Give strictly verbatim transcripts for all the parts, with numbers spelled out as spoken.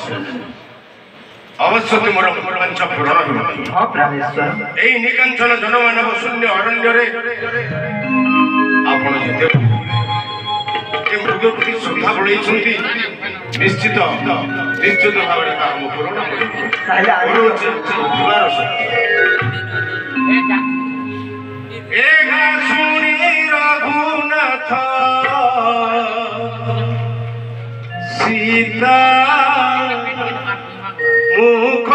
अवश्य तुम पंच पूरण हाँ प्राणेश्वर यही निकांचन जनमानव शून्य अरण्य आपण जिते मृग प्रति श्रद्धा बढ़े निश्चित निश्चित भाव काम पूरण रघुनाथ सीता मुख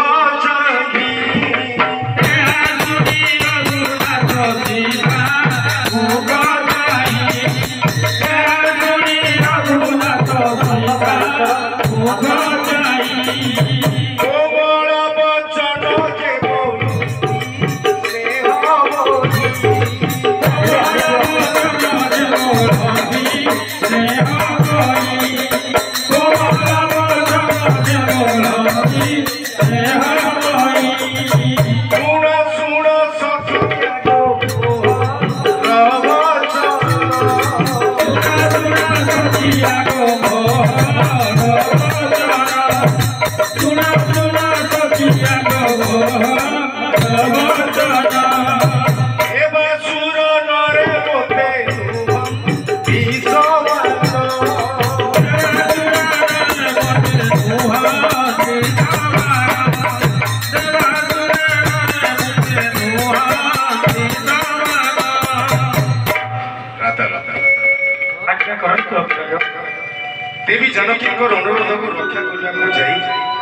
देवी जानकी अनुरोध को रक्षा करने जाई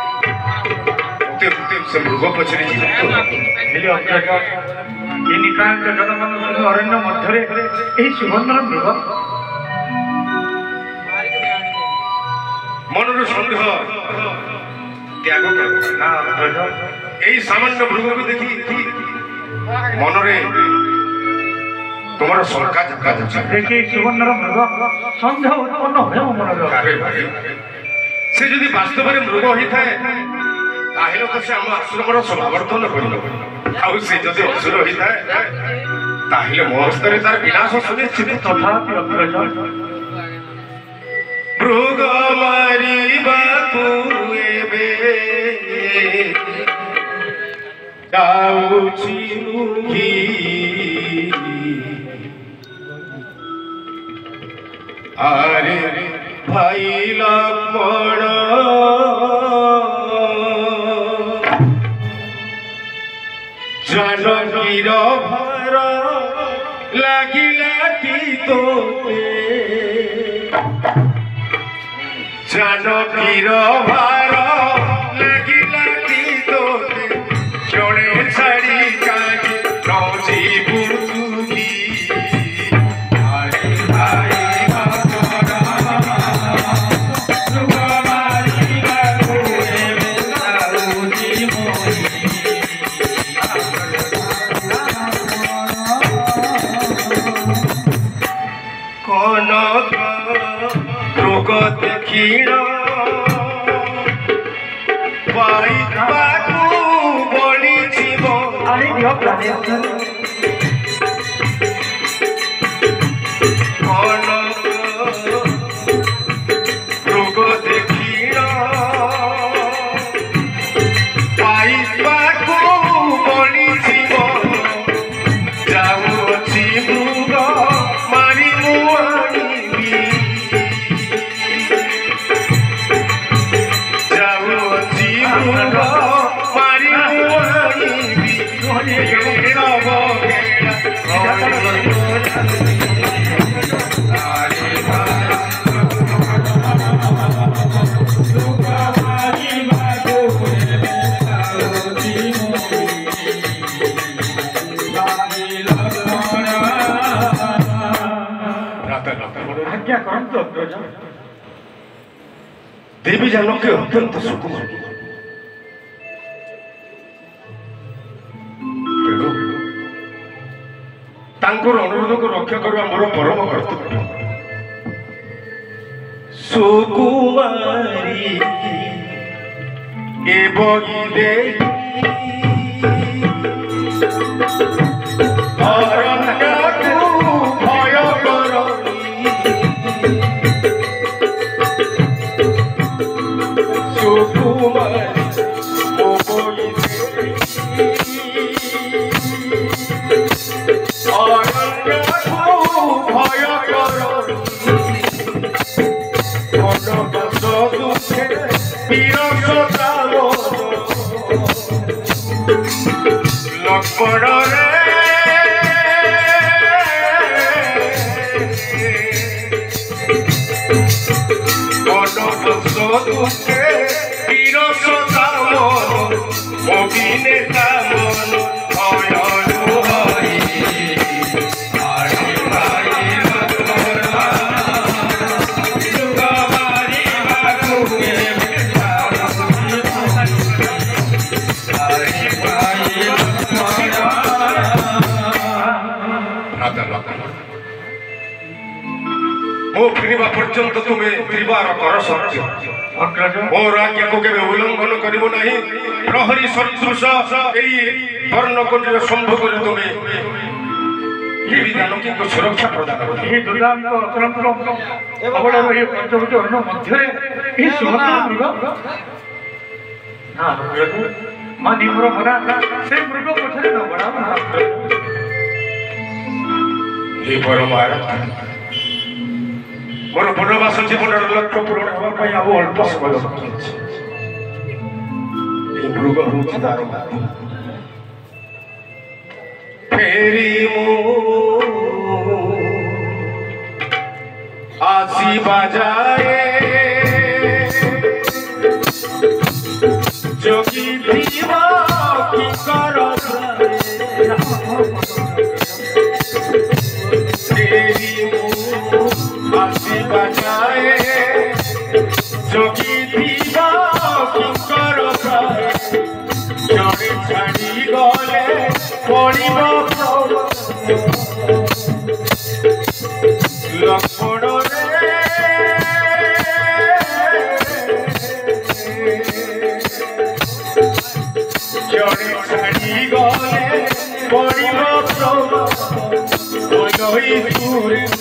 से मृग पछरे अरण्य मध्य सुवर्णर मृग मनर संदेह त्याग कर सामान्य मृग को देखी मनरे तुम्हारा शंका झका देखिए सुवर्णर मृग सन्देह उत्पन्न हो मन से जदि वास्तव में मृग होता है ताहेले तो से हम असुरमर समावर्तन कर आउ से जदि असुर होता है ताहेले मो हस्तरे तार विनाश सुनिश्चित तथापि अग्रज मृग मारिबा पुएबे जाउछि नुखी अरे भाई लक्ष्मण जानकीर भार लागिला तोते जानकीर भार लागिला तोते जड़े छाड़ी काहे नजीबू दक्षिण पाई बाकू बड़ी जीव अरे दियो प्राणेश्वर कौन रोग दक्षिण पाई बाकू बड़ी जीव जाऊ अच्छी मृग मारी मुआनी देवी जानकी अत्यंत सुकुमार अनुरोध को रक्षा करवा मोर परम कर्तव्य सुकुमारी एवं भय সুকুমার বই ভয় কর মনবাস দুঃখে বিরসতা লক্ষ্মণ রে মনবাস দুঃখে বিরসতা অভিনেতা মন ভয় ମୋ ଫେରିବା ପର୍ଯ୍ୟନ୍ତ ତୁମେ ତ୍ରିବାର କର ସତ୍ୟ ମୋର ଆଜ୍ଞାକୁ କେବେ ଉଲ୍ଲଂଘନ କରିବ ନାହିଁ ପ୍ରହରୀ ସଦୃଶ ଏଇ ବର୍ଣ୍ଣକୋଟିର ସମ୍ଭୋଗରେ ତୁମେ ଦେବୀ ଜାନକୀଙ୍କୁ ସୁରକ୍ଷା ପ୍ରଦାନ କର ଏହି ଦୁର୍ଗାଙ୍କ ଅତନ୍ତ୍ର ଅବଳର ଏହି ପଞ୍ଚଭୂତ ଅନ୍ନ ମଧ୍ୟରେ ଏହି ସୁଭଦ୍ରା ମୃଗ ନା ମା ନିମର ଭରା ସେ ମୃଗ ପଛରେ ନ ବଢ଼ା ହେ ପରମାର ମୋର ବନବାସ ଜୀବନର ଲକ୍ଷ୍ୟ ପୂରଣ ହେବା ପାଇଁ ଆଉ ଅଳ୍ପ ସମୟ ବାକି ଅଛି ଏ ମୃଗ ହେଉଛି ତାର ଫେରି ମୁଁ ଆସିବା ଯାଏ ଯୋଗୀ ଭୀମ କି କର ଫେରି ମୁଁ ଆସିବା ଯାଏ ଯୋଗୀ ଭୀମ କି କର ଜଣେ ଛାଡ଼ି ଗଲେ ପଡ଼ିବ ଲକ୍ଷ୍ମଣ ରେ ଜଣେ ଛାଡ଼ି ଗଲେ ପଡ଼ିବ ସୁର